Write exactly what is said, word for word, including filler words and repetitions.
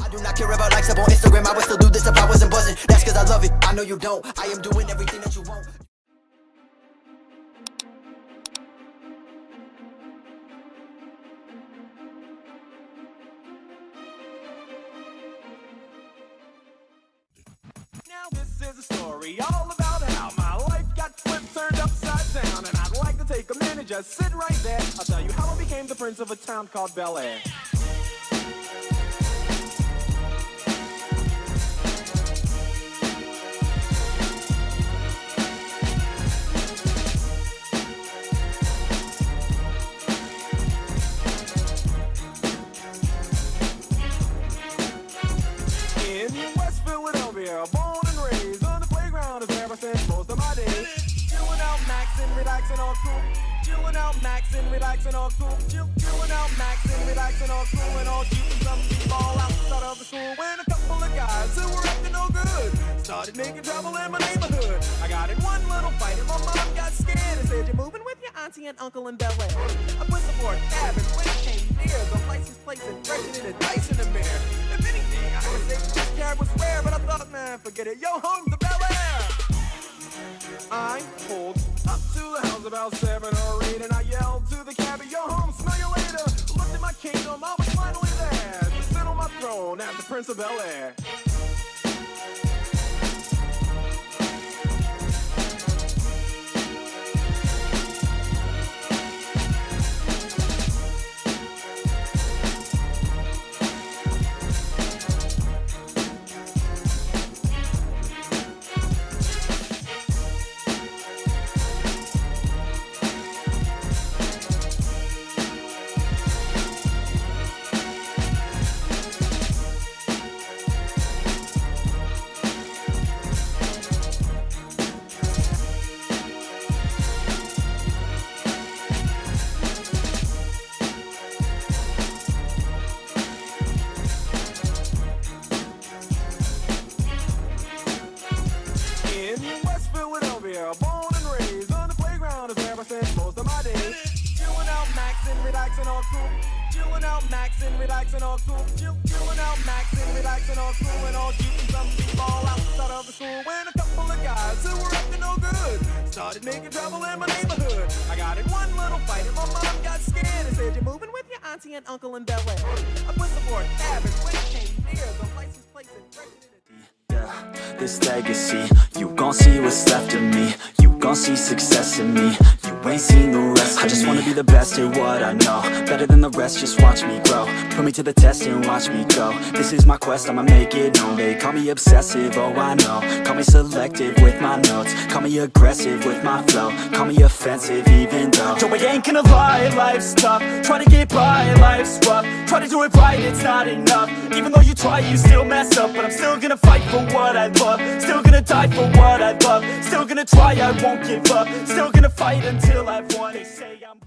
I do not care about likes up on Instagram. I would still do this if I wasn't buzzing. That's cause I love it, I know you don't. I am doing everything that you want. Now this is a story all about how my life got flipped, turned upside down. And I'd like to take a minute, just sit right there. I'll tell you how I became the prince of a town called Bel Air. In West Philadelphia, born and raised on the playground is ever since most of my days. Chillin' out, maxin', relaxin' all cool. Chillin' out, maxin', relaxin' all cool. Chill, chillin' out, maxin', relaxin' all cool. And all cute and some people outside of the school. When a couple of guys who were up to no good started making trouble in my neighborhood. I got in one little fight and my mom got scared and said, "You're moving with your auntie and uncle in Bel Air." I put the board cab and when it came near, the license plates and freshened in a dice in the mirror. If anything, I would say this cab was rare, but I thought, man, forget it. Yo, home to Bel Air. I pulled up to the house about seven or eight, and I yelled to the cabbie, "Yo, home, smell you later." Looked at my kingdom, I was finally there to sit on my throne as the Prince of Bel Air. Born and raised on the playground is ever since most of my days. Chillin' out, maxin', relaxin' all cool. Chillin' out, maxin', relaxin' all cool. Chill, chillin' out, maxin', relaxin' all cool. And all cute and some people outside of the school. When a couple of guys who were up to no good started making trouble in my neighborhood. I got in one little fight and my mom got scared and said, "You're moving with your auntie and uncle in Bel Air." I put the board cab and when it came near, the license plates and freshened in a Yeah, this legacy, you gon' see what's left of me. You gon' see success in me. You ain't seen the rest of me. I just wanna be the best at what I know. Better than the rest, just watch me grow. Put me to the test and watch me go. This is my quest, I'ma make it known. They call me obsessive, oh I know. Call me selective with my notes. Call me aggressive with my flow. Call me offensive even though Joe, I ain't gonna lie, life's tough. Try to get by, life's rough. Try to do it right, it's not enough. Even though you try, you still mess up. But I'm still gonna fight for what I love. Still gonna die for what I love. Still gonna try, I won't give up. Still gonna fight until I've won. They say I'm